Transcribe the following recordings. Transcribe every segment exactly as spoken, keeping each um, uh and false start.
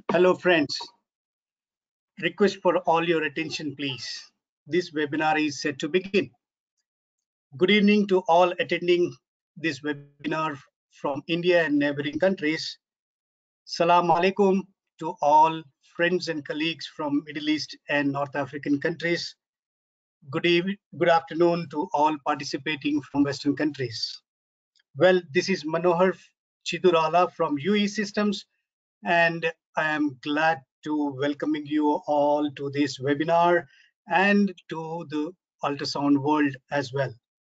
Hello friends, request for all your attention please. This webinar is set to begin. Good evening to all attending this webinar from India and neighboring countries. Salam alaikum to all friends and colleagues from Middle East and North African countries. Good evening, good afternoon to all participating from Western countries. Well, this is Manohar Chidurala from U E Systems, and I am glad to welcoming you all to this webinar and to the ultrasound world as well.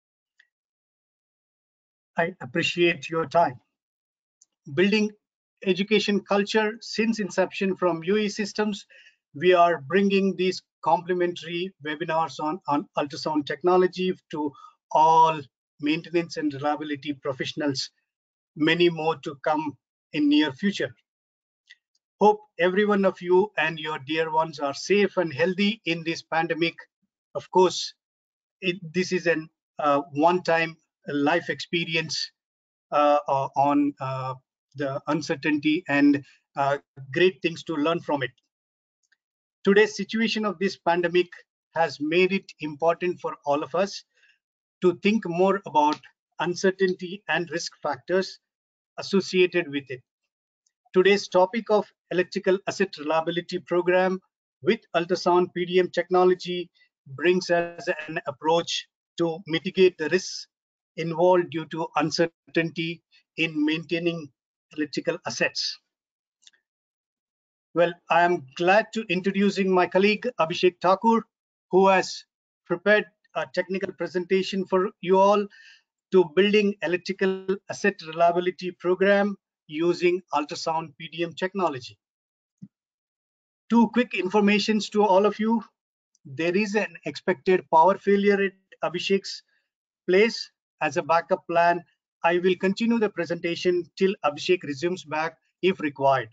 I appreciate your time. Building education culture since inception from U E Systems, we are bringing these complimentary webinars on, on ultrasound technology to all maintenance and reliability professionals, many more to come in near future. Hope every one of you and your dear ones are safe and healthy in this pandemic. Of course, it, this is an uh, one-time life experience uh, uh, on uh, the uncertainty and uh, great things to learn from it. Today's situation of this pandemic has made it important for all of us to think more about uncertainty and risk factors associated with it. Today's topic of electrical asset reliability program with ultrasound P D M technology brings us an approach to mitigate the risks involved due to uncertainty in maintaining electrical assets. Well, I am glad to introducing my colleague Abhishek Thakur, who has prepared a technical presentation for you all to building electrical asset reliability program using ultrasound P D M technology. Two quick informations to all of you. There is an expected power failure at Abhishek's place. As a backup plan, I will continue the presentation till Abhishek resumes back if required.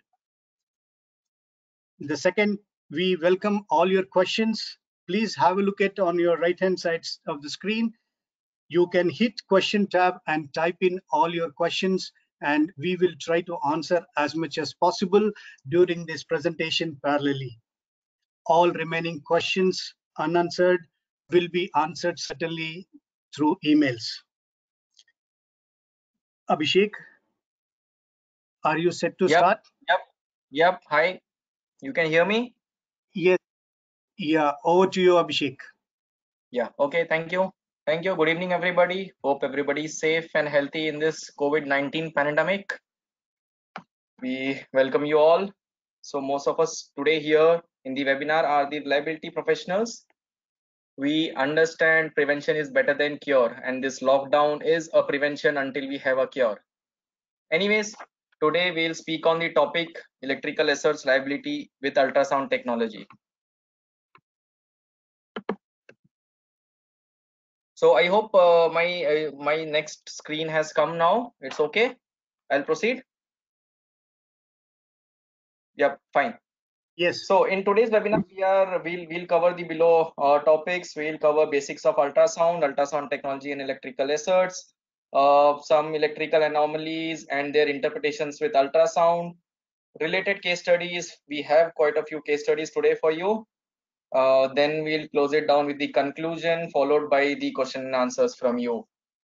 The second, we welcome all your questions. Please have a look at on your right hand side of the screen. You can hit question tab and type in all your questions, and we will try to answer as much as possible during this presentation parallelly. All remaining questions unanswered will be answered certainly through emails. Abhishek, are you set to yep, start? Yep. Yep. Hi. You can hear me? Yes. Yeah. Over to you, Abhishek. Yeah. Okay. Thank you. Thank you. Good evening, everybody. Hope everybody is safe and healthy in this COVID nineteen pandemic. We welcome you all. So most of us today here in the webinar are the reliability professionals. We understand prevention is better than cure, and this lockdown is a prevention until we have a cure. Anyways, today we'll speak on the topic electrical assets reliability with ultrasound technology. So I hope uh, my uh, my next screen has come now. It's okay. I'll proceed. Yep, fine. Yes. So in today's webinar, we are we'll we'll cover the below uh, topics. We'll cover basics of ultrasound, ultrasound technology, and electrical asserts, uh, some electrical anomalies and their interpretations with ultrasound. Related case studies. We have quite a few case studies today for you. Uh, then we'll close it down with the conclusion, followed by the question and answers from you.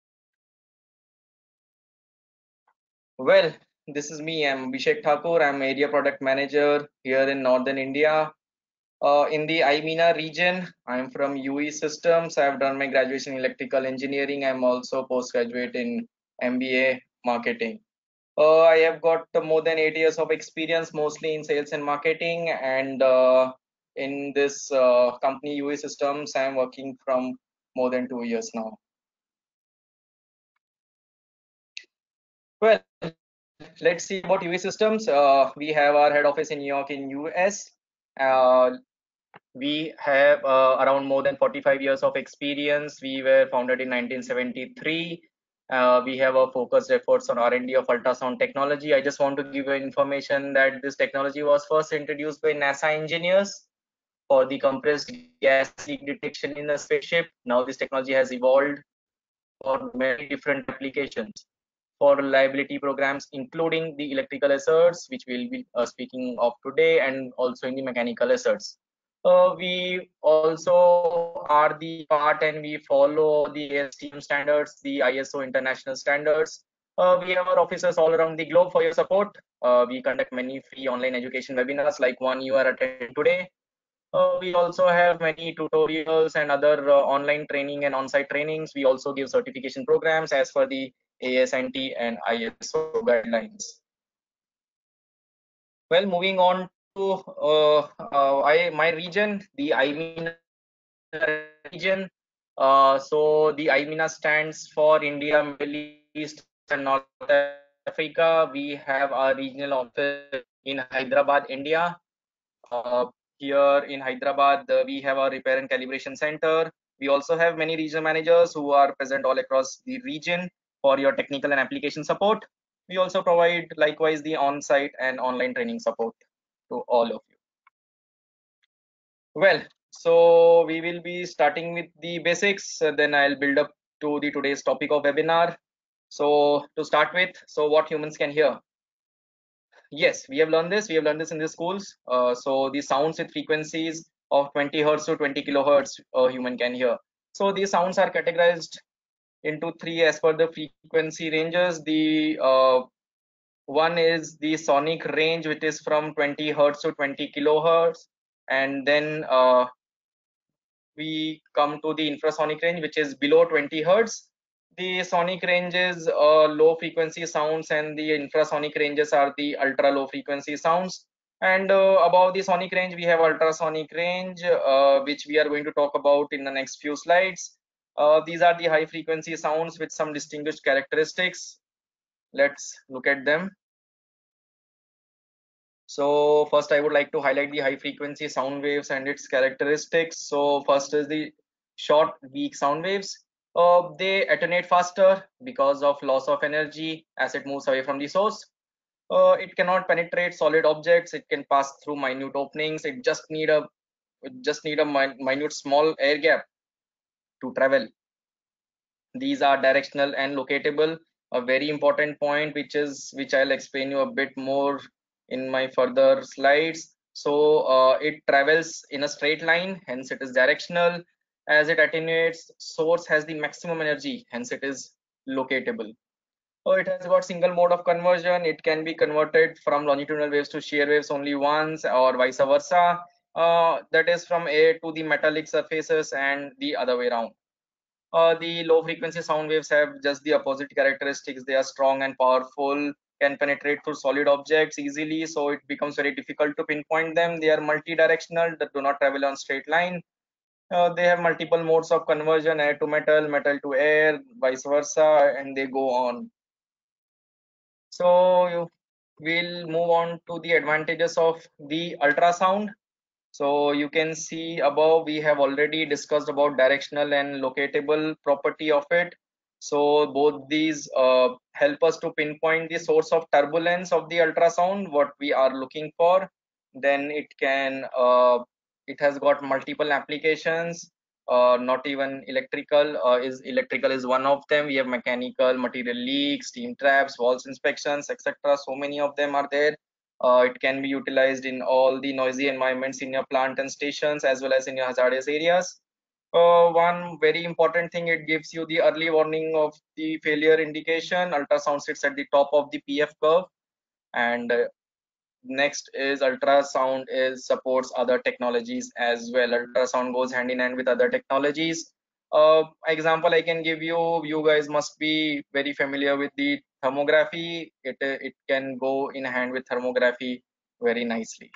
Well, this is me. I'm Abhishek Thakur. I'm area product manager here in Northern India. Uh, in the I MENA region, I'm from U E Systems. I've done my graduation in electrical engineering. I'm also postgraduate in M B A marketing. Uh, I have got more than eight years of experience, mostly in sales and marketing. And uh, in this uh, company, U E Systems, I'm working from more than two years now. Well, let's see about U E Systems. Uh, we have our head office in New York in U S. Uh, we have uh, around more than forty-five years of experience. We were founded in nineteen seventy-three. Uh, we have a focused efforts on R and D of ultrasound technology. I just want to give you information that this technology was first introduced by NASA engineers for the compressed gas leak detection in a spaceship. Now this technology has evolved for many different applications. for reliability programs, including the electrical asserts, which we'll be uh, speaking of today, and also in the mechanical asserts. Uh, we also are the part and we follow the A S T M standards, the I S O international standards. Uh, we have our officers all around the globe for your support. Uh, we conduct many free online education webinars like one you are attending today. Uh, we also have many tutorials and other uh, online training and on-site trainings. We also give certification programs as per the A S N T and I S O guidelines. Well, moving on to uh, uh, I, my region, the I M E N A region. Uh, so the I M E N A stands for India, Middle East and North Africa. We have our regional office in Hyderabad, India. Uh, here in Hyderabad, uh, we have our repair and calibration center. We also have many regional managers who are present all across the region for your technical and application support. We also provide likewise the on-site and online training support to all of you. Well, so we will be starting with the basics, uh, then I'll build up to the today's topic of webinar. So to start with, so what humans can hear. Yes, we have learned this. We have learned this in the schools. Uh, so the sounds with frequencies of twenty hertz to twenty kilohertz a human can hear. So these sounds are categorized into three as per the frequency ranges. The uh, one is the sonic range, which is from twenty hertz to twenty kilohertz, and then uh, we come to the infrasonic range, which is below twenty hertz. The sonic range is uh, low frequency sounds, and the infrasonic ranges are the ultra low frequency sounds. And uh, above the sonic range, we have ultrasonic range, uh, which we are going to talk about in the next few slides. Uh, these are the high frequency sounds with some distinguished characteristics. Let's look at them. So first I would like to highlight the high frequency sound waves and its characteristics. So first is the short weak sound waves. Uh, they attenuate faster because of loss of energy as it moves away from the source. Uh, it cannot penetrate solid objects. It can pass through minute openings. It just need a it just need a min minute small air gap to travel. These are directional and locatable. A very important point, which is which I'll explain you a bit more in my further slides. So uh, it travels in a straight line, hence it is directional. As it attenuates, source has the maximum energy, hence it is locatable. So it has got single mode of conversion. It can be converted from longitudinal waves to shear waves only once, or vice versa. Uh, that is from air to the metallic surfaces and the other way around. Uh, the low frequency sound waves have just the opposite characteristics. They are strong and powerful, can penetrate through solid objects easily, so it becomes very difficult to pinpoint them. They are multi-directional, that do not travel on straight line. Uh, they have multiple modes of conversion, air to metal, metal to air, vice versa, and they go on. So you, we'll move on to the advantages of the ultrasound. So you can see above, we have already discussed about directional and locatable property of it. So both these uh, help us to pinpoint the source of turbulence of the ultrasound, what we are looking for. Then it can, uh, it has got multiple applications, uh, not even electrical, uh, is electrical is one of them. We have mechanical, material leaks, steam traps, walls inspections, et cetera. So many of them are there. Uh, it can be utilized in all the noisy environments in your plant and stations, as well as in your hazardous areas. Uh, one very important thing, it gives you the early warning of the failure indication. Ultrasound sits at the top of the P F curve. And uh, next is ultrasound is supports other technologies as well. Ultrasound goes hand in hand with other technologies. Uh, example I can give you, you guys must be very familiar with the thermography. It, it can go in hand with thermography very nicely.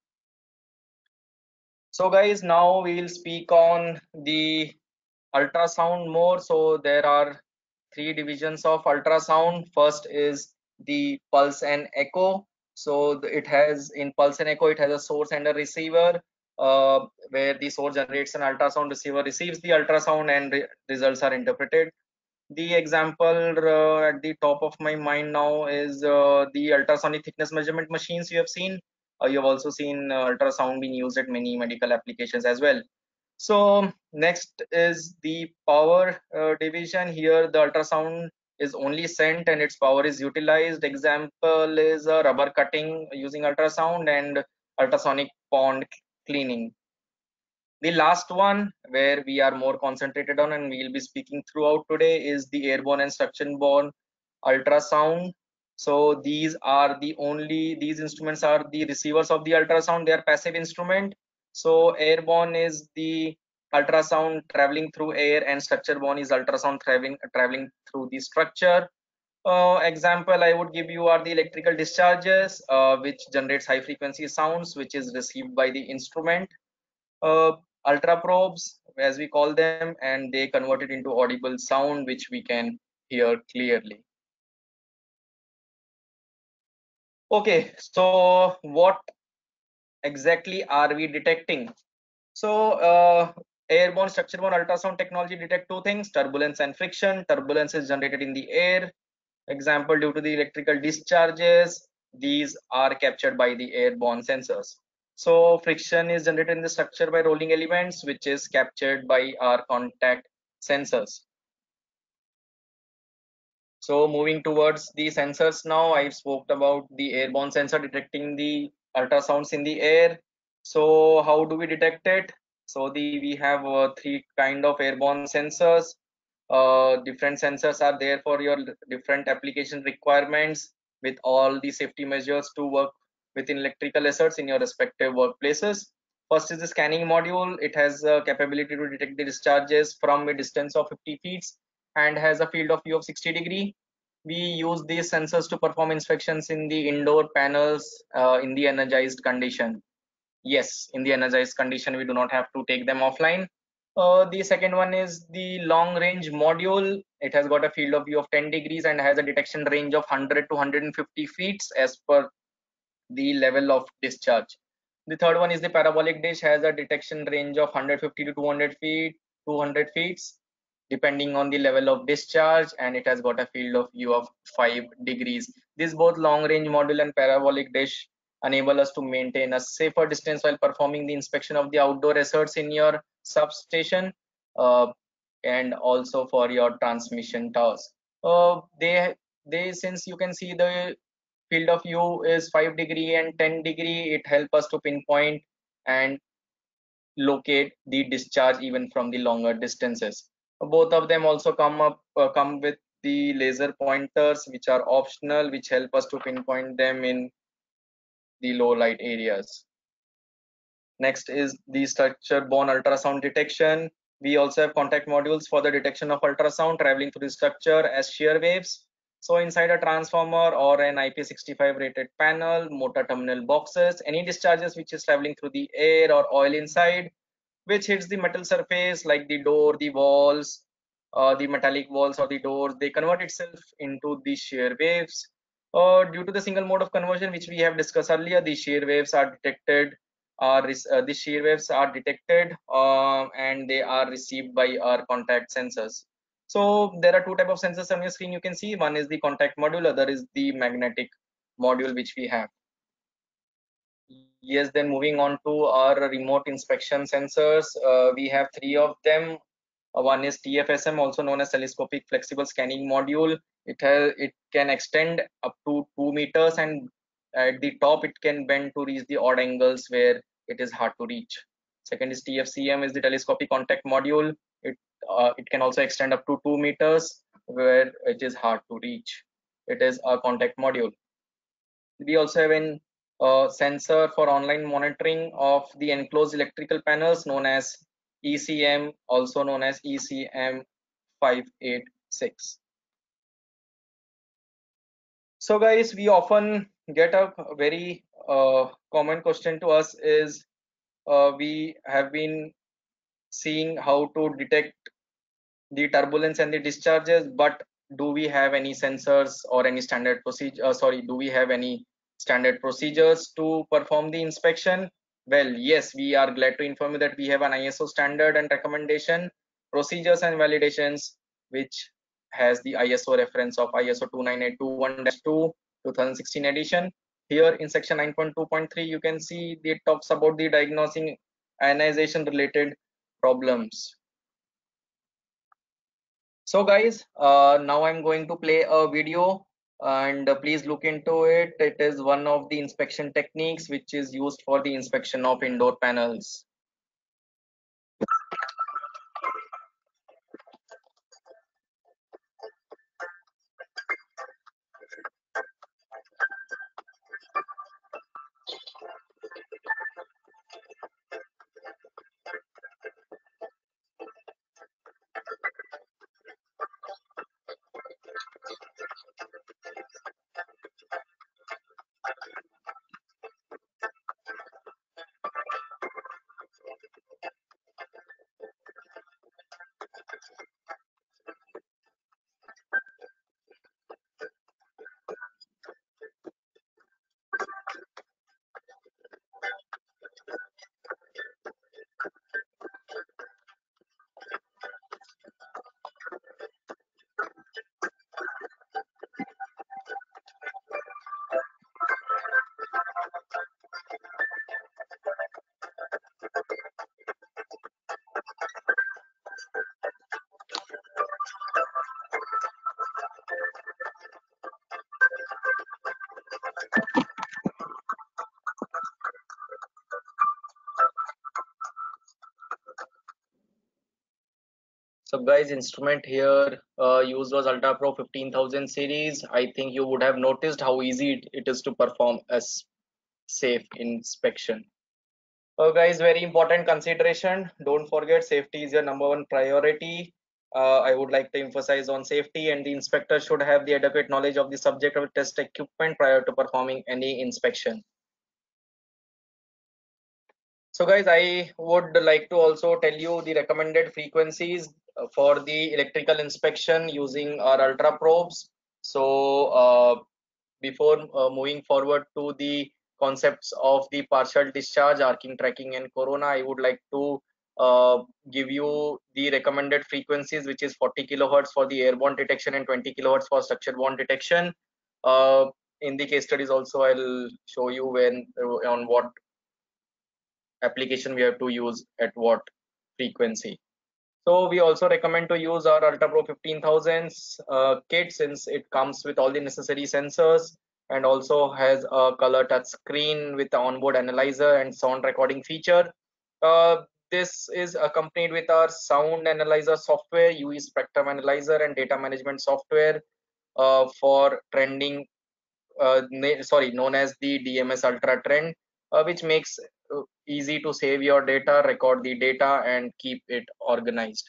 So guys, now we will speak on the ultrasound more. So there are three divisions of ultrasound. First is the pulse and echo. So it has in pulse and echo, it has a source and a receiver, uh, where the source generates an ultrasound, receiver receives the ultrasound, and re results are interpreted. The example uh, at the top of my mind now is uh, the ultrasonic thickness measurement machines you have seen. Uh, you have also seen uh, ultrasound being used at many medical applications as well. So next is the power uh, division. Here the ultrasound is only sent and its power is utilized. Example is a rubber cutting using ultrasound and ultrasonic pond cleaning. The last one where we are more concentrated on and we will be speaking throughout today is the airborne and structure-borne ultrasound. So these are the only, these instruments are the receivers of the ultrasound. They are passive instrument. So airborne is the ultrasound traveling through air, and structure-borne is ultrasound traveling traveling through the structure. Uh, example I would give you are the electrical discharges, uh, which generates high frequency sounds, which is received by the instrument. Uh, ultra probes, as we call them, and they convert it into audible sound, which we can hear clearly. Okay, so what exactly are we detecting? So uh, airborne structure-borne ultrasound technology detect two things: turbulence and friction. Turbulence is generated in the air. Example, due to the electrical discharges, these are captured by the airborne sensors. So friction is generated in the structure by rolling elements, which is captured by our contact sensors. So moving towards the sensors now, I spoke about the airborne sensor detecting the ultrasounds in the air. So how do we detect it? So the we have uh, three kind of airborne sensors. Uh, different sensors are there for your different application requirements, with all the safety measures to work within electrical assets in your respective workplaces. First is the scanning module. It has a capability to detect the discharges from a distance of fifty feet and has a field of view of sixty degree. We use these sensors to perform inspections in the indoor panels uh, in the energized condition. Yes, in the energized condition, we do not have to take them offline. Uh, the second one is the long range module. It has got a field of view of ten degrees and has a detection range of one hundred to one hundred fifty feet as per the level of discharge. The third one is the parabolic dish, has a detection range of one hundred fifty to two hundred feet, two hundred feet, depending on the level of discharge, and it has got a field of view of five degrees. These both long range module and parabolic dish enable us to maintain a safer distance while performing the inspection of the outdoor assets in your substation, uh, and also for your transmission towers. Uh, they they since you can see the field of view is five degree and ten degree, it helps us to pinpoint and locate the discharge even from the longer distances. Both of them also come up uh, come with the laser pointers, which are optional, which help us to pinpoint them in the low light areas. Next is the structure-borne ultrasound detection. We also have contact modules for the detection of ultrasound traveling through the structure as shear waves. So inside a transformer or an I P sixty-five rated panel, motor terminal boxes, any discharges which is traveling through the air or oil inside, which hits the metal surface like the door, the walls, uh, the metallic walls or the doors, they convert itself into the shear waves. Uh, due to the single mode of conversion which we have discussed earlier, the shear waves are detected, are uh, the shear waves are detected uh, and they are received by our contact sensors. So there are two type of sensors on your screen. You can see one is the contact module, other is the magnetic module which we have. Yes, then moving on to our remote inspection sensors, uh, we have three of them. Uh, one is T F S M, also known as telescopic flexible scanning module. It has it can extend up to two meters, and at the top it can bend to reach the odd angles where it is hard to reach. Second is T F C M, is the telescopic contact module. It uh, it can also extend up to two meters where it is hard to reach. It is a contact module. We also have an uh, sensor for online monitoring of the enclosed electrical panels, known as E C M, also known as E C M five eighty-six. So guys, we often get a very uh, common question to us is uh, we have been seeing how to detect the turbulence and the discharges, but do we have any sensors or any standard procedure? Uh, sorry, do we have any standard procedures to perform the inspection? Well, yes, we are glad to inform you that we have an I S O standard and recommendation, procedures and validations, which has the I S O reference of I S O two nine eight two one dash two twenty sixteen edition. Here in section nine point two point three, you can see it talks about the diagnosing ionization related problems. So guys, uh, now I'm going to play a video, and uh, please look into it. It is one of the inspection techniques which is used for the inspection of indoor panels. So guys, instrument here uh, used was Ultra Pro fifteen thousand series. I think you would have noticed how easy it, it is to perform a safe inspection. So guys, very important consideration. Don't forget, safety is your number one priority. Uh, I would like to emphasize on safety, and the inspector should have the adequate knowledge of the subject of test equipment prior to performing any inspection. So guys, I would like to also tell you the recommended frequencies for the electrical inspection using our ultra probes. So uh, before uh, moving forward to the concepts of the partial discharge, arcing, tracking, and corona, I would like to uh, give you the recommended frequencies, which is forty kilohertz for the airborne detection and twenty kilohertz for structure-borne detection. Uh, in the case studies also, I'll show you when uh, on what application we have to use at what frequency. So we also recommend to use our Ultra Pro fifteen thousand uh, kit, since it comes with all the necessary sensors and also has a color touch screen with the onboard analyzer and sound recording feature. Uh, this is accompanied with our sound analyzer software, U E spectrum analyzer, and data management software uh, for trending, uh, sorry, known as the D M S Ultra Trend, uh, which makes uh, easy to save your data, record the data, and keep it organized.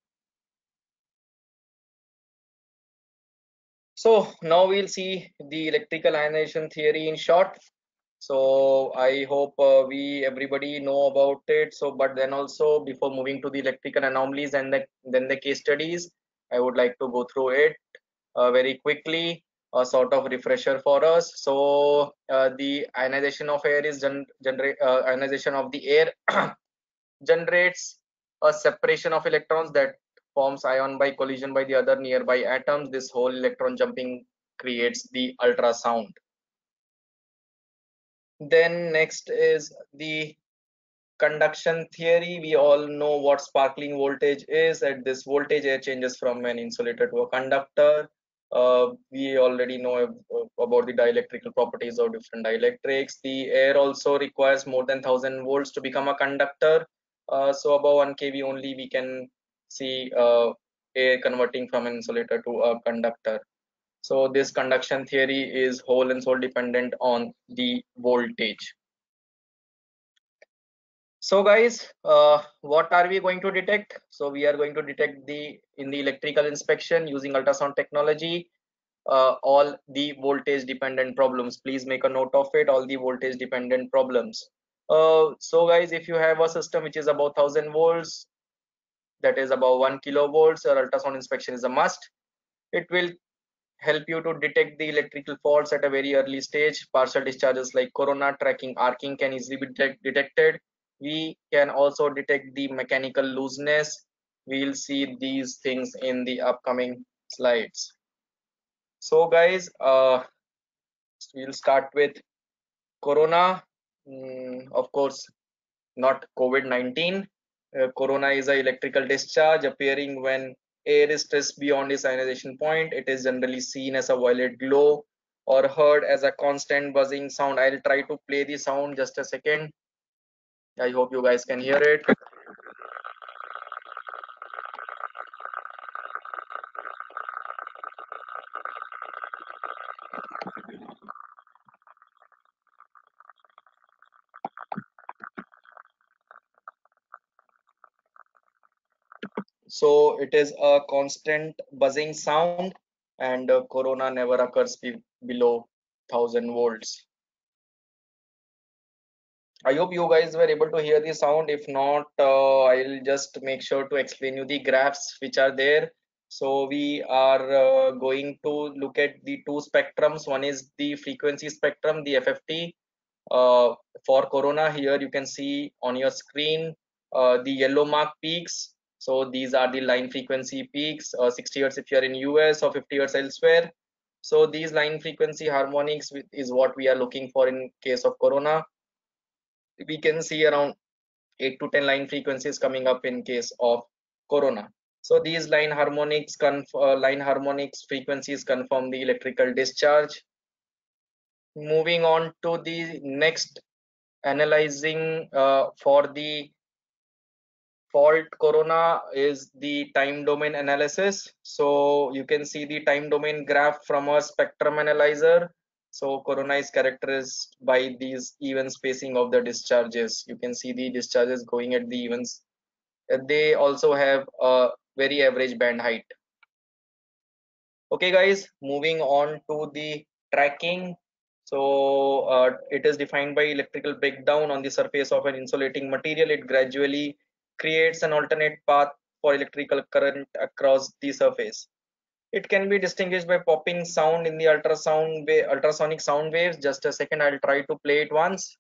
So now we'll see the electrical ionization theory in short. So I hope uh, we everybody know about it. So, but then also before moving to the electrical anomalies and the, then the case studies, I would like to go through it uh, very quickly, a sort of refresher for us. So uh, the ionization of air is gen generate uh, ionization of the air generates a separation of electrons that forms ion by collision by the other nearby atoms. This whole electron jumping creates the ultrasound. Then next is the conduction theory. We all know what sparkling voltage is. At this voltage, air changes from an insulator to a conductor. Uh, we already know about the dielectrical properties of different dielectrics. The air also requires more than one thousand volts to become a conductor. Uh, so above one K V only we can see uh, air converting from an insulator to a conductor. So this conduction theory is whole and sole dependent on the voltage. So guys, uh, what are we going to detect? So we are going to detect the in the electrical inspection using ultrasound technology, uh, all the voltage dependent problems. Please make a note of it, all the voltage dependent problems. Uh, so guys, if you have a system which is about one thousand volts, that is about one kilovolts, your ultrasound inspection is a must. It will help you to detect the electrical faults at a very early stage. Partial discharges like corona, tracking, arcing can easily be detect detected. We can also detect the mechanical looseness. We'll see these things in the upcoming slides. So guys, uh, we'll start with corona. Mm, of course, not COVID nineteen. Uh, corona is an electrical discharge appearing when air is stressed beyond its ionization point, it is generally seen as a violet glow or heard as a constant buzzing sound. I'll try to play the sound, just a second. I hope you guys can hear it. So it is a constant buzzing sound, and uh, corona never occurs be below one thousand volts. I hope you guys were able to hear the sound. If not, uh, I'll just make sure to explain you the graphs which are there. So we are uh, going to look at the two spectrums. One is the frequency spectrum, the F F T. Uh, for corona, here you can see on your screen uh, the yellow mark peaks. So these are the line frequency peaks, uh, sixty hertz if you are in U S or fifty hertz elsewhere. So these line frequency harmonics is what we are looking for in case of corona. We can see around eight to ten line frequencies coming up in case of corona. So these line harmonics uh, line harmonics frequencies confirm the electrical discharge. Moving on to the next, analyzing uh, for the fault corona is the time domain analysis. So you can see the time domain graph from a spectrum analyzer. So corona is characterized by these even spacing of the discharges. You can see the discharges going at the evens. They also have a very average band height. Okay guys, moving on to the tracking. So uh, it is defined by electrical breakdown on the surface of an insulating material. It gradually creates an alternate path for electrical current across the surface. It can be distinguished by popping sound in the ultrasound ultrasonic sound waves. Just a second, I'll try to play it once.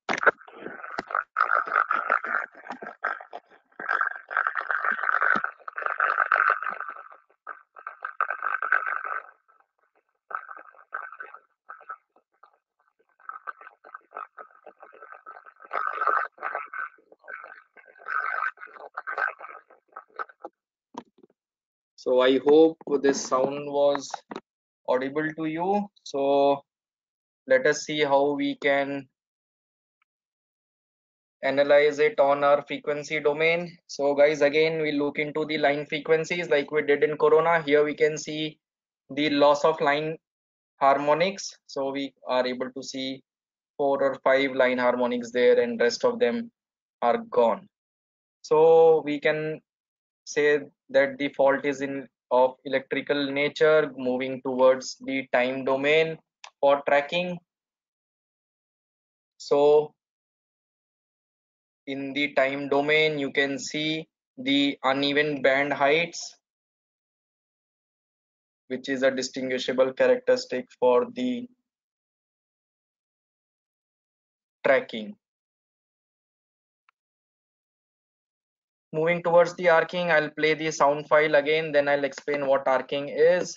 So I hope this sound was audible to you. So let us see how we can analyze it on our frequency domain. So guys, again we look into the line frequencies like we did in corona. Here we can see the loss of line harmonics. So we are able to see four or five line harmonics there, and rest of them are gone. So we can say that the fault is in of electrical nature. Moving towards the time domain for tracking. So in the time domain, you can see the uneven band heights, which is a distinguishable characteristic for the tracking. Moving towards the arcing, I'll play the sound file again, then I'll explain what arcing is.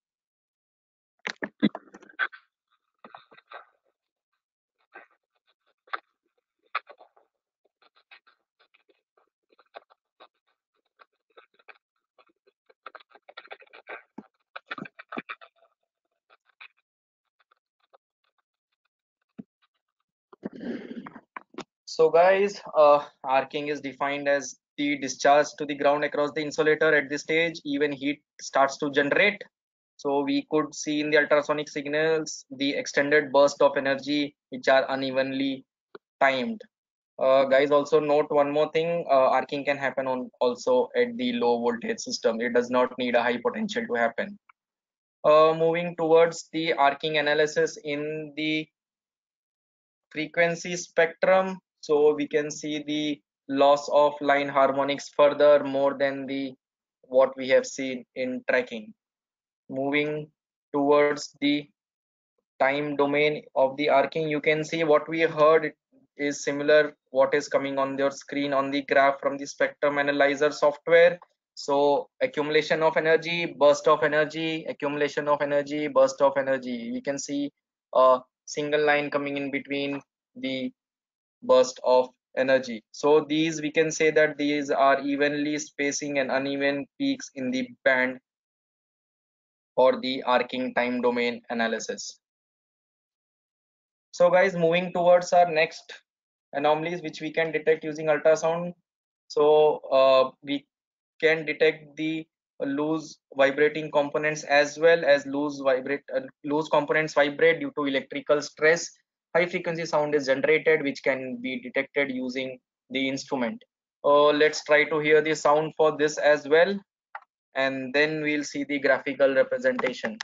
So guys, uh, arcing is defined as the discharge to the ground across the insulator. At this stage, even heat starts to generate. So we could see in the ultrasonic signals the extended burst of energy which are unevenly timed. Uh, guys, also note one more thing, uh, arcing can happen on also at the low voltage system. It does not need a high potential to happen. Uh, moving towards the arcing analysis in the frequency spectrum, so we can see the loss of line harmonics further more than the what we have seen in tracking. Moving towards the time domain of the arcing, you can see what we heard is similar what is coming on your screen on the graph from the spectrum analyzer software. So accumulation of energy, burst of energy, accumulation of energy, burst of energy. We can see a single line coming in between the burst of energy. So these, we can say that these are evenly spacing and uneven peaks in the band for the arcing time domain analysis. So guys, moving towards our next anomalies which we can detect using ultrasound. So uh, we can detect the loose vibrating components as well as loose vibrate uh, loose components vibrate due to electrical stress. High frequency sound is generated which can be detected using the instrument. Uh, let's try to hear the sound for this as well, and then we'll see the graphical representation.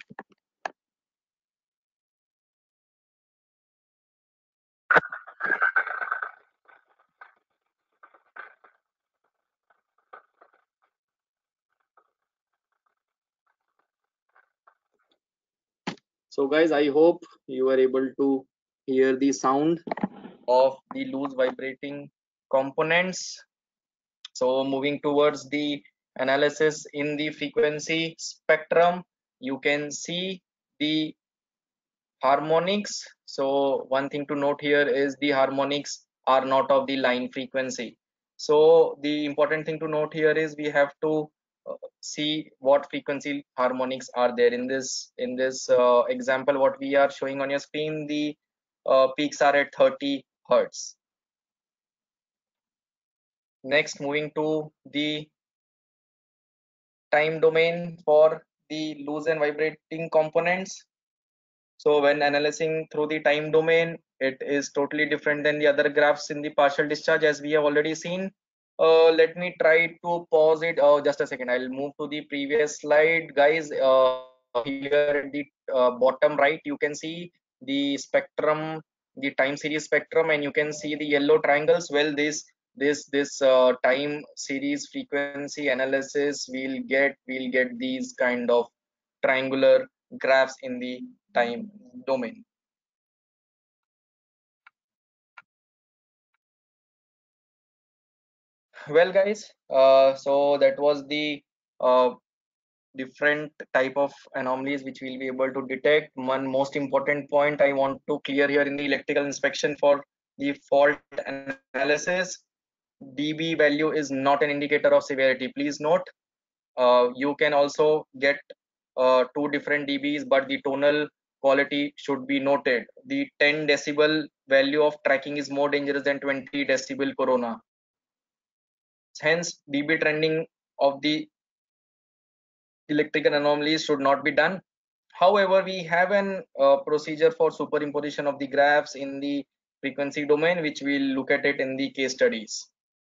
So guys, I hope you are able to hear the sound of the loose vibrating components. So moving towards the analysis in the frequency spectrum, you can see the harmonics. So one thing to note here is the harmonics are not of the line frequency. So the important thing to note here is we have to uh, see what frequency harmonics are there in this in this uh, example what we are showing on your screen. The uh, peaks are at thirty hertz. Next, moving to the time domain for the loose and vibrating components. So when analyzing through the time domain, it is totally different than the other graphs in the partial discharge as we have already seen. Uh, let me try to pause it. Oh, just a second. I'll move to the previous slide, guys. Uh, here at the uh, bottom right, you can see the spectrum, the time series spectrum, and you can see the yellow triangles. Well, this this this uh, time series frequency analysis, we'll get we'll get these kind of triangular graphs in the time domain. Well guys, uh, so that was the uh, different type of anomalies which we'll be able to detect. One most important point I want to clear here in the electrical inspection for the fault analysis, dB value is not an indicator of severity. Please note, uh, you can also get uh, two different dBs, but the tonal quality should be noted. The ten decibel value of tracking is more dangerous than twenty decibel corona. Hence, dB trending of the electrical anomalies should not be done. However, we have an uh, procedure for superimposition of the graphs in the frequency domain, which we'll look at it in the case studies.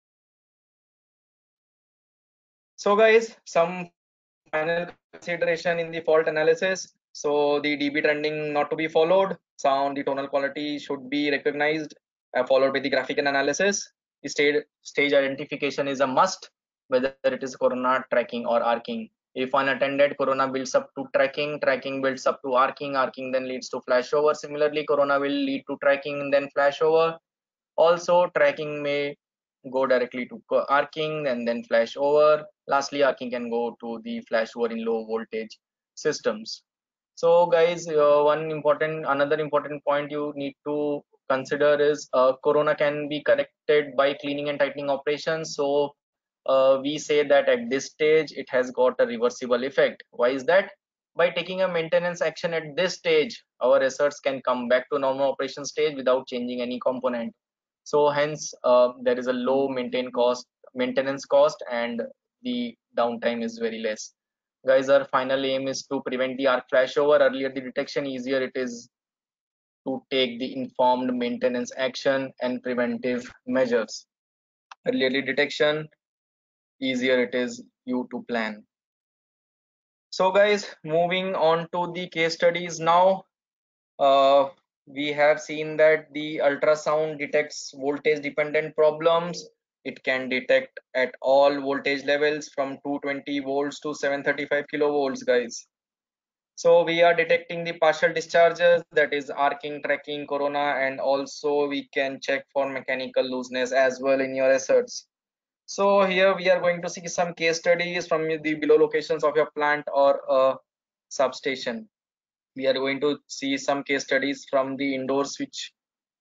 So guys, some final consideration in the fault analysis. So the dB trending not to be followed. Sound, the tonal quality should be recognized, uh, followed by the graphical analysis. The stage, stage identification is a must, whether it is corona, tracking, or arcing. If unattended, corona builds up to tracking, tracking builds up to arcing, arcing then leads to flashover. Similarly, corona will lead to tracking and then flashover. Also, tracking may go directly to arcing and then flash over. Lastly, arcing can go to the flash over in low voltage systems. So guys, uh, one important another important point you need to consider is uh, corona can be corrected by cleaning and tightening operations. So uh, we say that at this stage it has got a reversible effect. Why is that? By taking a maintenance action at this stage, our assets can come back to normal operation stage without changing any component. So hence uh, there is a low maintain cost maintenance cost, and the downtime is very less. Guys, our final aim is to prevent the arc flashover. Earlier the detection, easier it is to take the informed maintenance action and preventive measures. Earlier the detection, easier it is you to plan. So guys, moving on to the case studies now. uh, we have seen that the ultrasound detects voltage dependent problems. It can detect at all voltage levels from two hundred twenty volts to seven hundred thirty-five kilovolts, guys. So we are detecting the partial discharges, that is arcing, tracking, corona, and also we can check for mechanical looseness as well in your asserts. So here we are going to see some case studies from the below locations of your plant or a substation. We are going to see some case studies from the indoor switch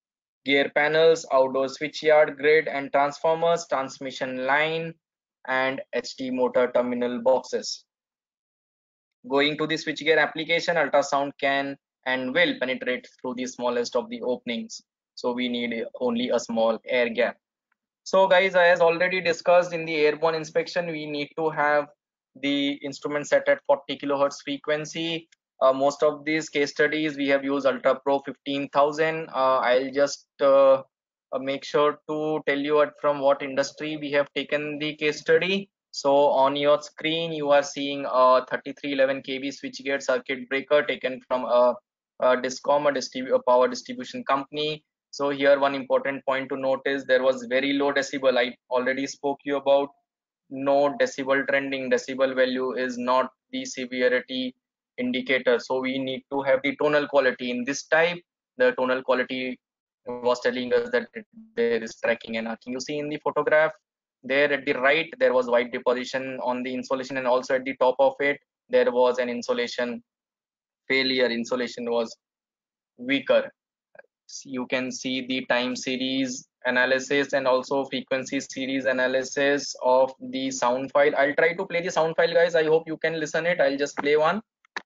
gear panels, outdoor switchyard grid and transformers, transmission line, and H T motor terminal boxes. Going to the switchgear application, ultrasound can and will penetrate through the smallest of the openings. So we need only a small air gap. So guys, as already discussed in the airborne inspection, we need to have the instrument set at forty kilohertz frequency. Uh, most of these case studies we have used Ultra Pro fifteen thousand. Uh, I'll just uh, uh, make sure to tell you at from what industry we have taken the case study. So on your screen you are seeing a thirty-three eleven k V switchgear circuit breaker taken from a, a Discom, a, distribu a power distribution company. So here one important point to note is there was very low decibel. I already spoke you about no decibel trending. Decibel value is not the severity indicator. So we need to have the tonal quality. In this type, the tonal quality was telling us that there is tracking and arcing. You see in the photograph there at the right, there was white deposition on the insulation, and also at the top of it, there was an insulation failure. Insulation was weaker. You can see the time series analysis and also frequency series analysis of the sound file. I'll try to play the sound file, guys. I hope you can listen it. I'll just play one.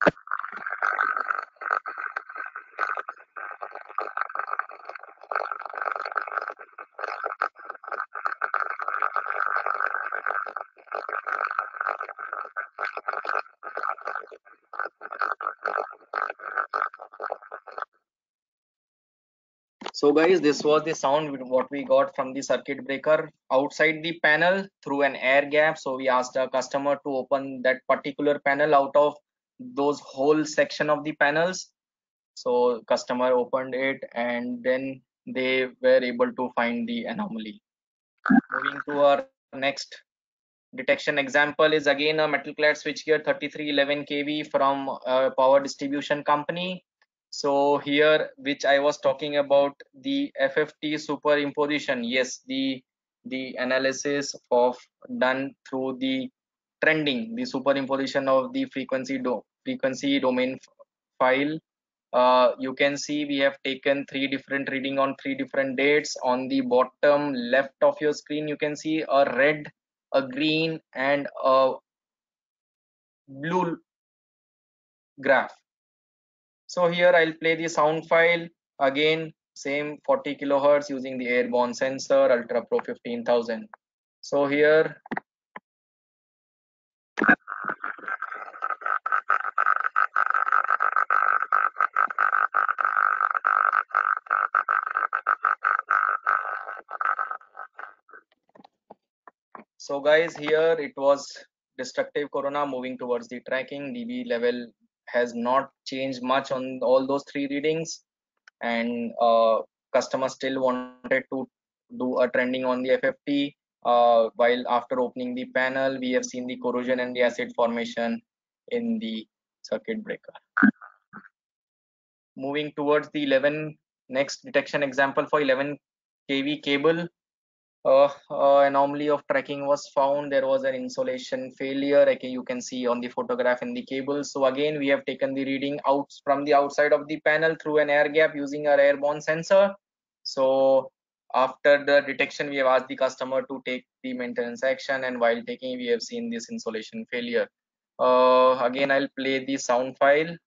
So guys, this was the sound what we got from the circuit breaker outside the panel through an air gap. So we asked our customer to open that particular panel out of those whole section of the panels. So customer opened it and then they were able to find the anomaly. Moving to our next detection example is again a metal clad switchgear thirty-three eleven k V from a power distribution company. So here, which I was talking about, the F F T superimposition. Yes, the the analysis of done through the trending, the superimposition of the frequency do frequency domain file. Uh, you can see we have taken three different reading on three different dates. On the bottom left of your screen, you can see a red, a green, and a blue graph. So here I'll play the sound file again, same forty kilohertz using the airborne sensor Ultra Pro fifteen thousand. So here so guys, here it was destructive corona moving towards the tracking. D B level has not changed much on all those three readings, and uh, customer still wanted to do a trending on the F F T. Uh, while after opening the panel, we have seen the corrosion and the acid formation in the circuit breaker. Moving towards the eleven next detection example for eleven k V cable. Uh, uh, anomaly of tracking was found. There was an insulation failure. Okay, you can see on the photograph in the cable. So again, we have taken the reading out from the outside of the panel through an air gap using our airborne sensor. So after the detection, we have asked the customer to take the maintenance action, and while taking, we have seen this insulation failure. Uh, again, I'll play the sound file.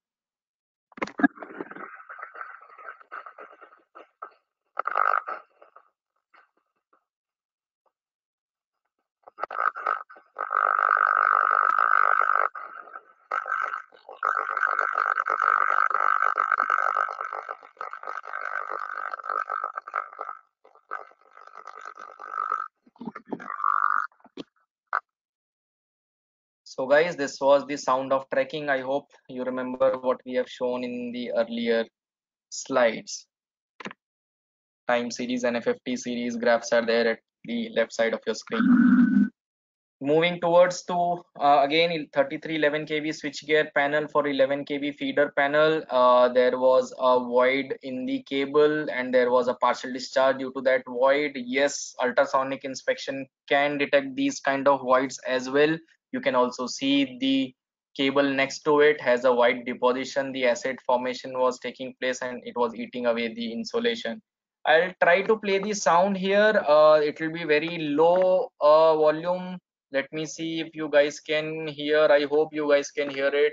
So guys, this was the sound of tracking. I hope you remember what we have shown in the earlier slides. Time series and F F T series graphs are there at the left side of your screen. Moving towards to uh, again thirty-three eleven k V switchgear panel for eleven k V feeder panel. Uh, there was a void in the cable and there was a partial discharge due to that void. Yes, ultrasonic inspection can detect these kind of voids as well. You can also see the cable next to it has a white deposition. The acid formation was taking place and it was eating away the insulation. I'll try to play the sound here. Uh, it will be very low uh, volume. Let me see if you guys can hear. I hope you guys can hear it.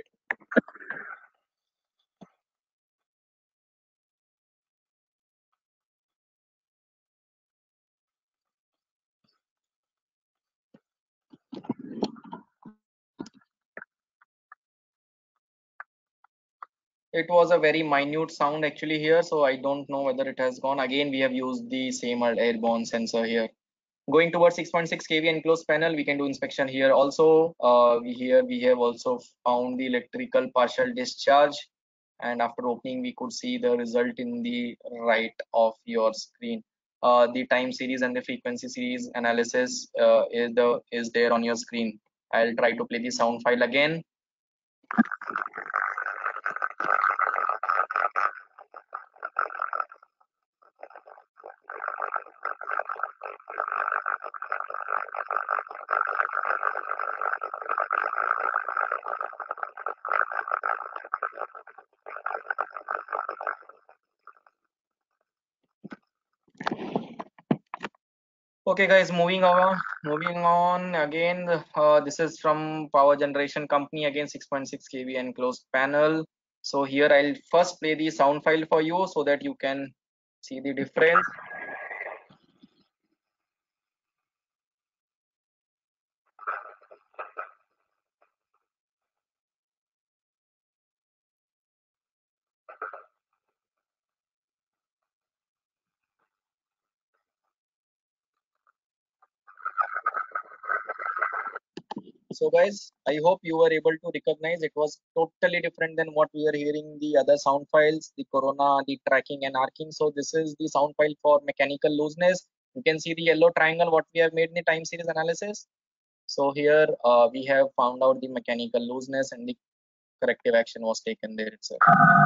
It was a very minute sound actually here, so I don't know whether it has gone. Again, we have used the same airborne sensor here. Going towards six point six K V enclosed panel, we can do inspection here also. Uh, we here we have also found the electrical partial discharge, and after opening we could see the result in the right of your screen. Uh, the time series and the frequency series analysis uh, is the is there on your screen. I'll try to play the sound file again. Okay guys, moving on moving on again. Uh, this is from power generation company, again six point six K V enclosed panel. So here I'll first play the sound file for you so that you can see the difference. So guys, I hope you were able to recognize it was totally different than what we are hearing the other sound files, the corona, the tracking and arcing. So this is the sound file for mechanical looseness. You can see the yellow triangle what we have made in the time series analysis. So here uh, we have found out the mechanical looseness and the corrective action was taken there itself.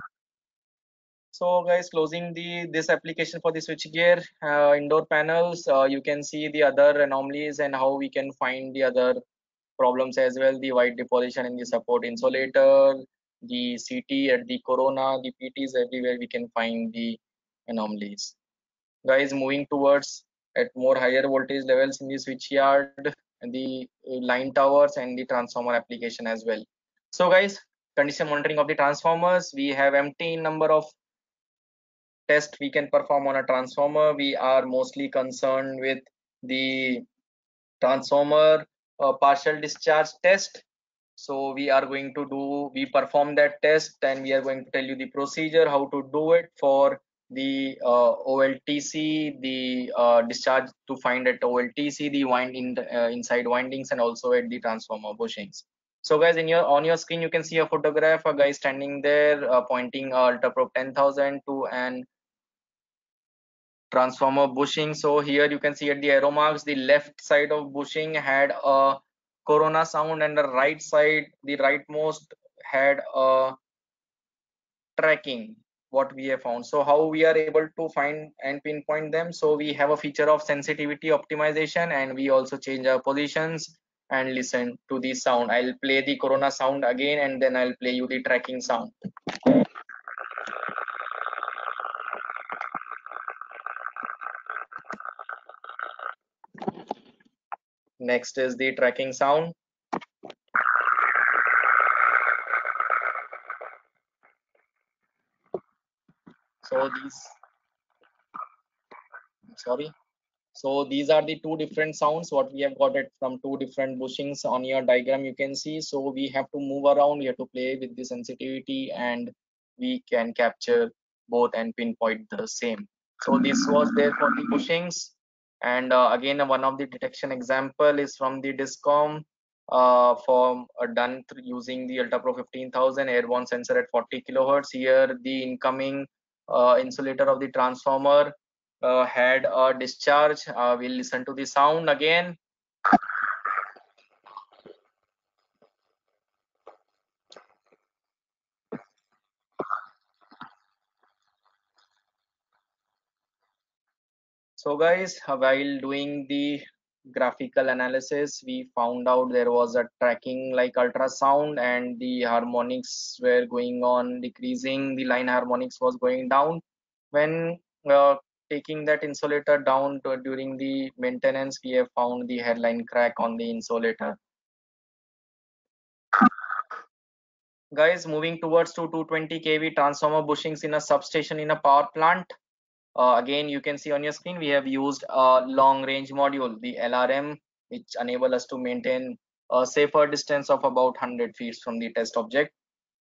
So guys, closing the this application for the switchgear uh, indoor panels, uh, you can see the other anomalies and how we can find the other problems as well. The white deposition in the support insulator, the C T at the corona, the P Ts, everywhere we can find the anomalies. Guys, moving towards at more higher voltage levels in the switchyard, and the line towers and the transformer application as well. So guys, condition monitoring of the transformers, we have empty number of test we can perform on a transformer. We are mostly concerned with the transformer uh, partial discharge test. So we are going to do, we perform that test and we are going to tell you the procedure, how to do it for the uh, O L T C, the uh, discharge to find at O L T C, the wind in the, uh, inside windings and also at the transformer bushings. So guys, in your on your screen you can see a photograph, a guy standing there uh, pointing uh, UltraProbe ten thousand to an transformer bushing. So here you can see at the arrow marks, the left side of bushing had a corona sound and the right side, the rightmost had a tracking, what we have found. So how we are able to find and pinpoint them? So we have a feature of sensitivity optimization and we also change our positions and listen to the sound. I'll play the corona sound again and then I'll play you the tracking sound. Next is the tracking sound. So these, sorry. So these are the two different sounds what we have got it from two different bushings on your diagram you can see. So we have to move around, we have to play with the sensitivity and we can capture both and pinpoint the same. So this was there for the bushings. And uh, again one of the detection example is from the DISCOM uh, for uh, done through using the UltraPro fifteen thousand airborne sensor at forty kilohertz. Here the incoming uh, insulator of the transformer uh, had a discharge. Uh, we'll listen to the sound again. So guys, while doing the graphical analysis, we found out there was a tracking like ultrasound and the harmonics were going on decreasing, the line harmonics was going down when uh, taking that insulator down to, during the maintenance, we have found the hairline crack on the insulator. Guys, moving towards to two twenty k V transformer bushings in a substation in a power plant. Uh, again, you can see on your screen, we have used a long range module, the L R M, which enable us to maintain a safer distance of about one hundred feet from the test object.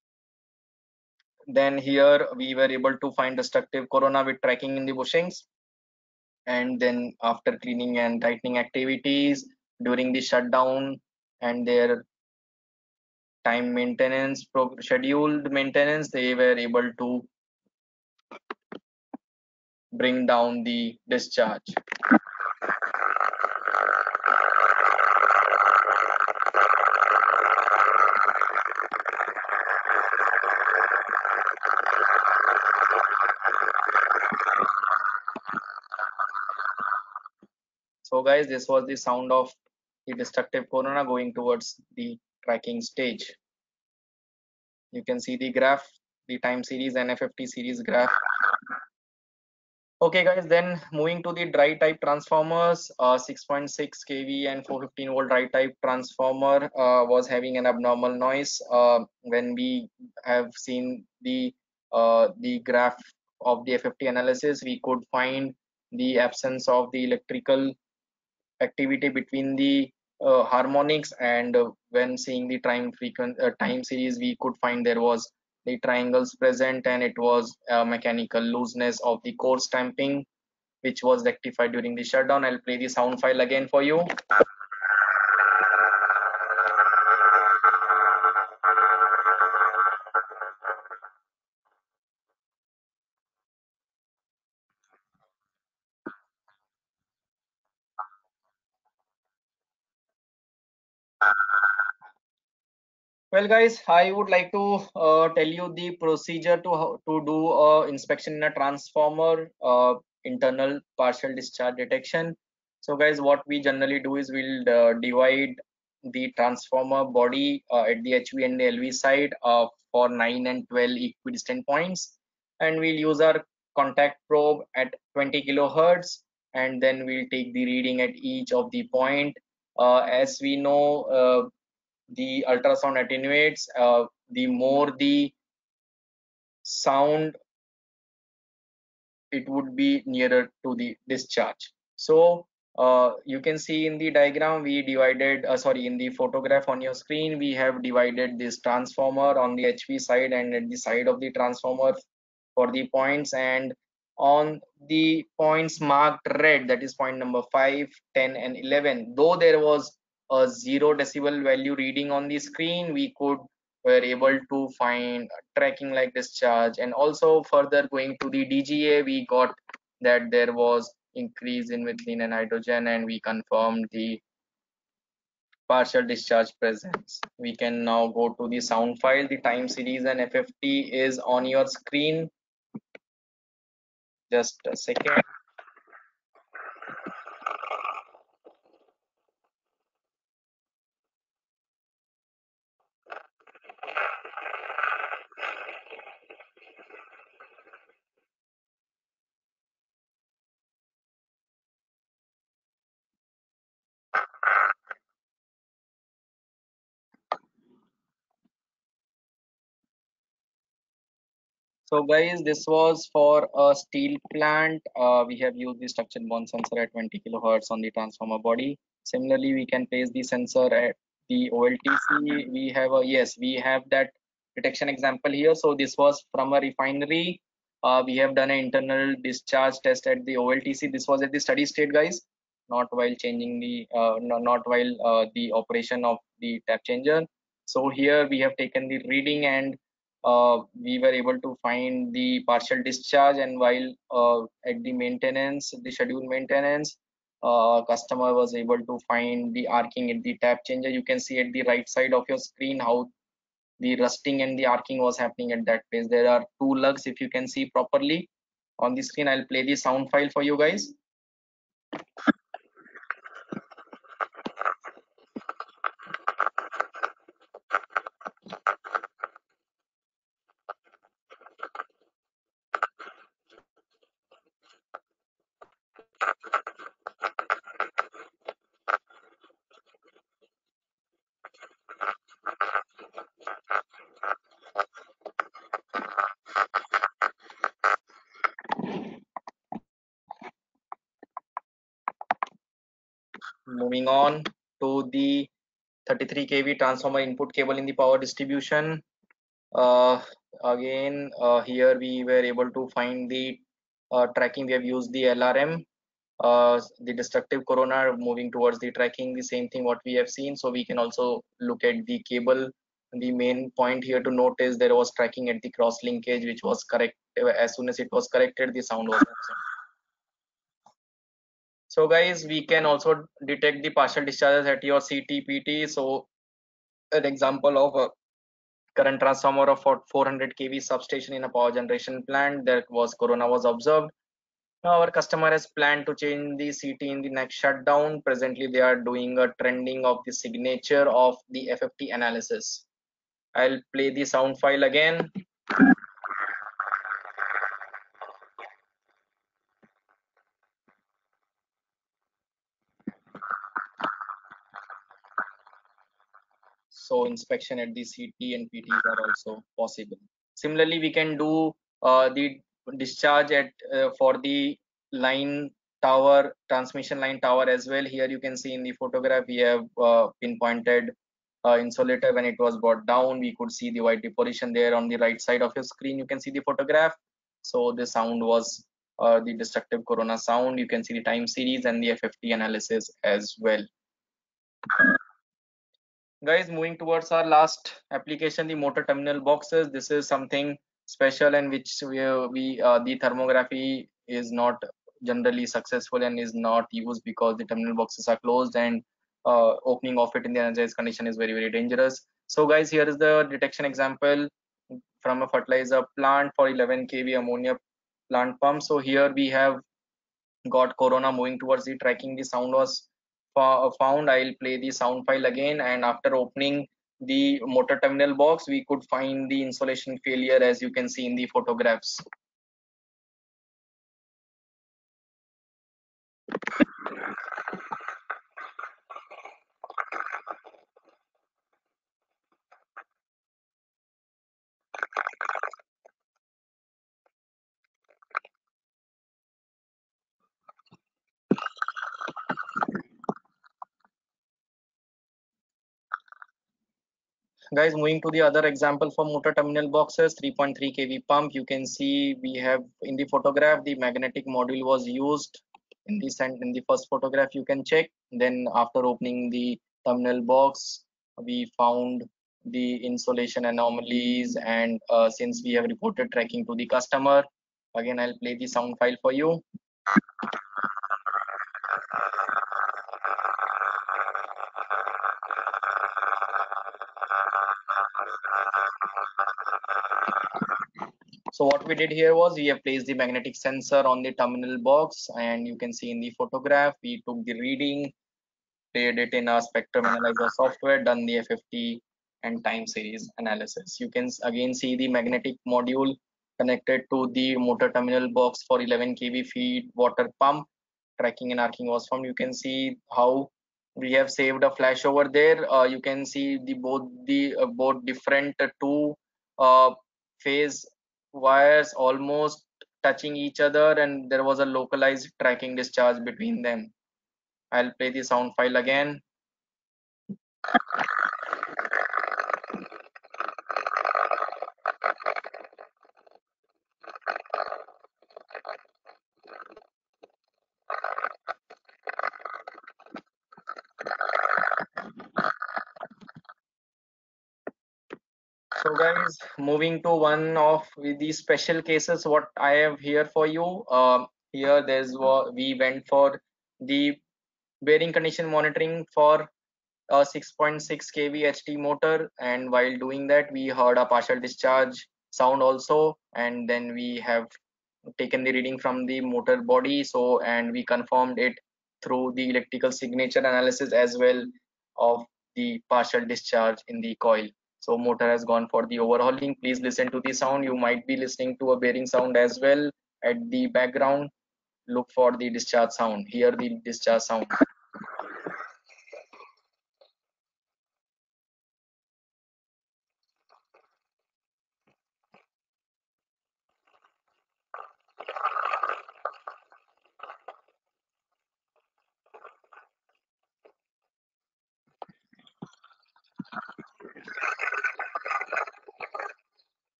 Then here we were able to find destructive corona with tracking in the bushings. And then after cleaning and tightening activities during the shutdown and their time maintenance, scheduled maintenance, they were able to bring down the discharge. So guys, this was the sound of the destructive corona going towards the tracking stage. You can see the graph, the time series and F F T series graph. Okay guys, then moving to the dry type transformers, uh, six point six k V and four hundred fifteen volt dry type transformer uh, was having an abnormal noise. Uh, when we have seen the uh, the graph of the F F T analysis, we could find the absence of the electrical activity between the uh, harmonics, and uh, when seeing the time frequent uh, time series, we could find there was the triangles present, and it was uh, mechanical looseness of the core stamping, which was rectified during the shutdown. I'll play the sound file again for you. Well, guys, I would like to uh, tell you the procedure to how to do uh, inspection in a transformer, uh, internal partial discharge detection. So, guys, what we generally do is we'll uh, divide the transformer body uh, at the H V and the L V side uh, for nine and twelve equidistant points, and we'll use our contact probe at twenty kilohertz, and then we'll take the reading at each of the point. Uh, as we know, uh, the ultrasound attenuates, uh, the more the sound, it would be nearer to the discharge. So uh, you can see in the diagram, we divided uh, sorry in the photograph on your screen, we have divided this transformer on the H V side and at the side of the transformer for the points, and on the points marked red, that is point number five, ten and eleven, though there was a zero decibel value reading on the screen, we could were able to find tracking like discharge. And also further going to the D G A, we got that there was increase in methylene and hydrogen, and we confirmed the partial discharge presence. We can now go to the sound file. The time series and F F T is on your screen. Just a second. So guys, this was for a steel plant. Uh, we have used the structured bond sensor at twenty kilohertz on the transformer body. Similarly, we can place the sensor at the O L T C. We have a, yes, we have that detection example here. So this was from a refinery. Uh, we have done an internal discharge test at the O L T C. This was at the steady state, guys, not while changing the, uh, no, not while uh, the operation of the tap changer. So here we have taken the reading, and uh, we were able to find the partial discharge, and while uh, at the maintenance, the scheduled maintenance, uh, customer was able to find the arcing at the tap changer. You can see at the right side of your screen how the rusting and the arcing was happening at that place. There are two lugs, if you can see properly on the screen. I'll play the sound file for you guys. Moving on to the thirty-three K V transformer input cable in the power distribution. Uh, again, uh, here we were able to find the uh, tracking. We have used the L R M, uh, the destructive corona, moving towards the tracking, the same thing what we have seen. So we can also look at the cable. The main point here to note is there was tracking at the cross linkage, which was correct. As soon as it was corrected, the sound was absent. So guys, we can also detect the partial discharges at your C T P T. So an example of a current transformer of four hundred K V substation in a power generation plant, that was corona was observed. Now our customer has planned to change the C T in the next shutdown. Presently they are doing a trending of the signature of the F F T analysis. I'll play the sound file again. So inspection at the C T and P Ts are also possible. Similarly, we can do uh, the discharge at uh, for the line tower, transmission line tower as well. Here you can see in the photograph we have uh, pinpointed uh, insulator. When it was brought down, we could see the white deposition there on the right side of your screen. You can see the photograph. So the sound was uh, the destructive corona sound. You can see the time series and the F F T analysis as well. Guys, moving towards our last application, the motor terminal boxes. This is something special and which we, we uh, the thermography is not generally successful and is not used because the terminal boxes are closed, and uh, opening of it in the energized condition is very very dangerous. So guys, here is the detection example from a fertilizer plant for eleven K V ammonia plant pump. So here we have got corona moving towards the tracking. The sound was found. I'll play the sound file again, and after opening the motor terminal box, we could find the insulation failure, as you can see in the photographs. Guys, moving to the other example for motor terminal boxes, three point three K V pump. You can see we have in the photograph the magnetic module was used in this, and in the first photograph you can check. Then after opening the terminal box, we found the insulation anomalies, and uh, since we have reported tracking to the customer, again I'll play the sound file for you. So what we did here was we have placed the magnetic sensor on the terminal box, and you can see in the photograph we took the reading, played it in our spectrum analyzer software, done the F F T and time series analysis. You can again see the magnetic module connected to the motor terminal box for eleven K V feed water pump. Tracking and arcing was found. You can see how we have saved a flash over there. Uh, you can see the both the uh, both different uh, two uh, phase wires almost touching each other, and there was a localized tracking discharge between them. I'll play the sound file again. So guys, moving to one of these special cases, what I have here for you. Um, here there's we went for the bearing condition monitoring for a six point six K V H T motor, and while doing that we heard a partial discharge sound also, and then we have taken the reading from the motor body, so and we confirmed it through the electrical signature analysis as well of the partial discharge in the coil. So motor has gone for the overhauling. Please listen to the sound. You might be listening to a bearing sound as well at the background. Look for the discharge sound. Hear the discharge sound.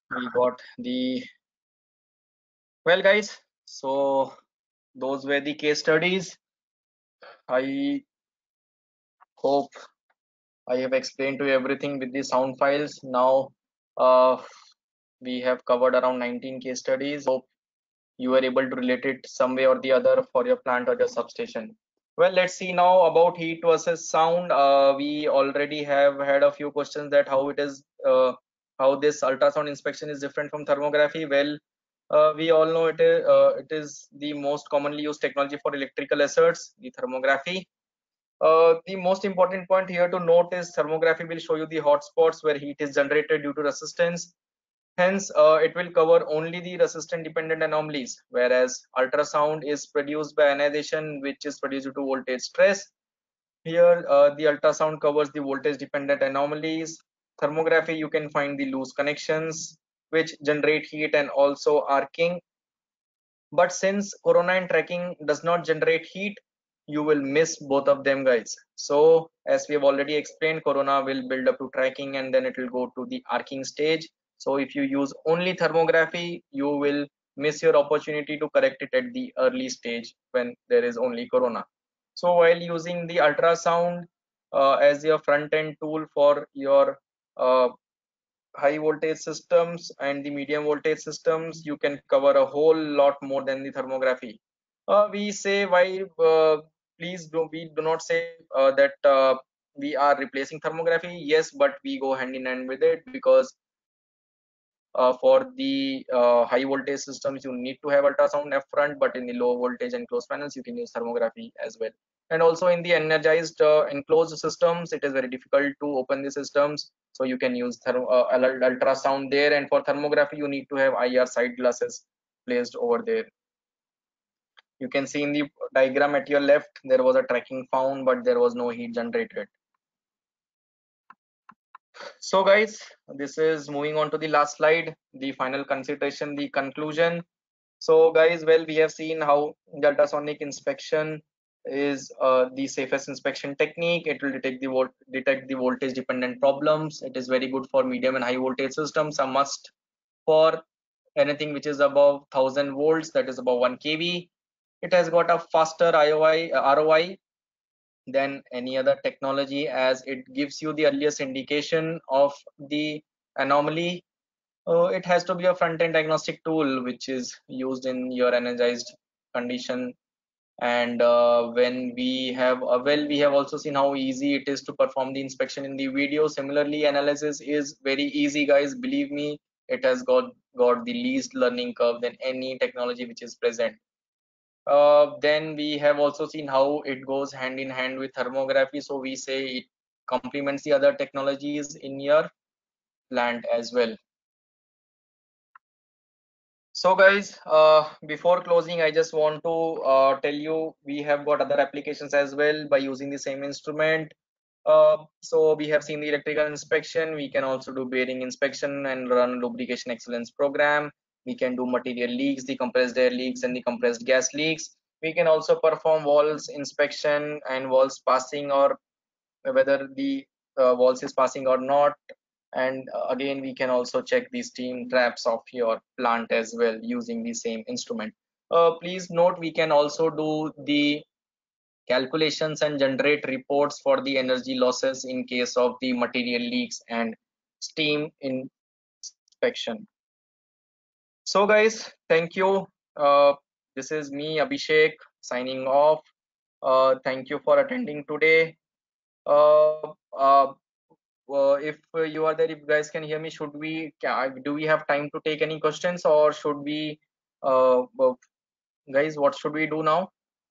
we got the, well guys, so those were the case studies. I hope I have explained to you everything with the sound files. Now uh, we have covered around nineteen case studies. Hope you are able to relate it some way or the other for your plant or your substation. Well, let's see now about heat versus sound. Uh, we already have had a few questions that how it is, uh, how this ultrasound inspection is different from thermography. Well, uh, we all know it is, uh, it is the most commonly used technology for electrical asserts, the thermography. Uh, the most important point here to note is thermography will show you the hotspots where heat is generated due to resistance. Hence, uh, it will cover only the resistant dependent anomalies, whereas ultrasound is produced by ionization, which is produced due to voltage stress. Here, uh, the ultrasound covers the voltage dependent anomalies. Thermography, you can find the loose connections, which generate heat and also arcing. But since corona and tracking does not generate heat, you will miss both of them, guys. So as we have already explained, corona will build up to tracking and then it will go to the arcing stage. So if you use only thermography, you will miss your opportunity to correct it at the early stage when there is only corona. So while using the ultrasound uh, as your front end tool for your uh, high voltage systems and the medium voltage systems, you can cover a whole lot more than the thermography. Uh, we say why, uh, please do, we do not say uh, that uh, we are replacing thermography. Yes, but we go hand in hand with it, because uh, for the uh, high voltage systems you need to have ultrasound up front, but in the low voltage and closed panels you can use thermography as well. And also in the energized uh, enclosed systems, it is very difficult to open the systems, so you can use uh, ultrasound there. And for thermography you need to have I R side glasses placed over there. You can see in the diagram at your left, there was a tracking found, but there was no heat generated. So guys, this is moving on to the last slide, the final consideration, the conclusion. So guys, well, we have seen how the ultrasonic inspection is uh, the safest inspection technique. It will detect the volt detect the voltage dependent problems. It is very good for medium and high voltage systems, a must for anything which is above one thousand volts, that is above one K V. It has got a faster I O I, uh, R O I than any other technology, as it gives you the earliest indication of the anomaly. Uh, it has to be a front-end diagnostic tool which is used in your energized condition. And uh, when we have uh, well, we have also seen how easy it is to perform the inspection in the video. Similarly, analysis is very easy, guys, believe me. It has got got the least learning curve than any technology which is present. Uh, then we have also seen how it goes hand in hand with thermography, so we say it complements the other technologies in your plant as well. So guys, uh, before closing, I just want to uh, tell you we have got other applications as well by using the same instrument. Uh, so we have seen the electrical inspection. We can also do bearing inspection and run lubrication excellence program. We can do material leaks, the compressed air leaks and the compressed gas leaks. We can also perform walls inspection and walls passing, or whether the uh, walls is passing or not. And uh, again, we can also check the steam traps of your plant as well using the same instrument. Uh, please note, we can also do the calculations and generate reports for the energy losses in case of the material leaks and steam inspection. So guys, thank you. Uh, this is me, Abhishek, signing off. Uh, thank you for attending today. Uh, uh, uh, if uh, you are there, if you guys can hear me, should we, do we have time to take any questions, or should we, uh, uh, guys, what should we do now?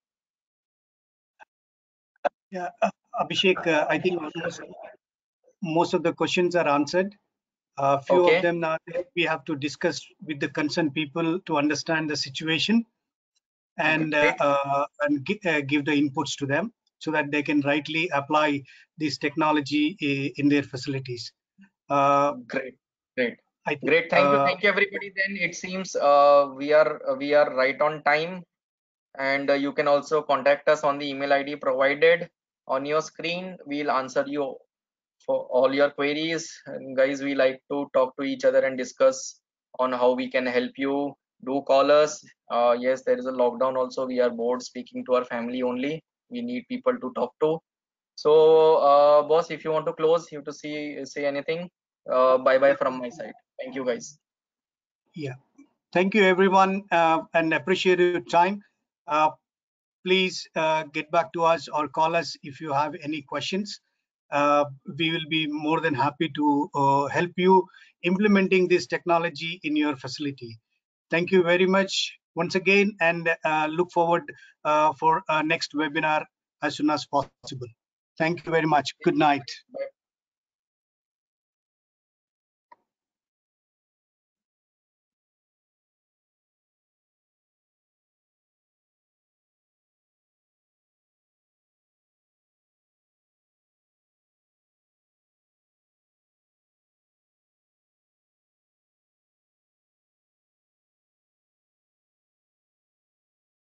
Yeah, uh, Abhishek, uh, I think almost most of the questions are answered. A uh, few Okay. of them now we have to discuss with the concerned people to understand the situation and uh, uh, and gi uh, give the inputs to them so that they can rightly apply this technology in their facilities. Uh, great, great, I think, great. Thank you, uh, thank you, everybody. Then it seems uh, we are uh, we are right on time, and uh, you can also contact us on the email I D provided on your screen. We'll answer you for all your queries. And guys, we like to talk to each other and discuss on how we can help you, do call us. Uh, yes, there is a lockdown also. We are bored speaking to our family only. We need people to talk to. So, uh, boss, if you want to close, you to see say anything. Uh, bye bye from my side. Thank you, guys. Yeah. Thank you, everyone, uh, and appreciate your time. Uh, please uh, get back to us or call us if you have any questions. Uh, we will be more than happy to uh, help you implementing this technology in your facility. Thank you very much once again, and uh, look forward uh, for our next webinar as soon as possible. Thank you very much. Good night. Bye.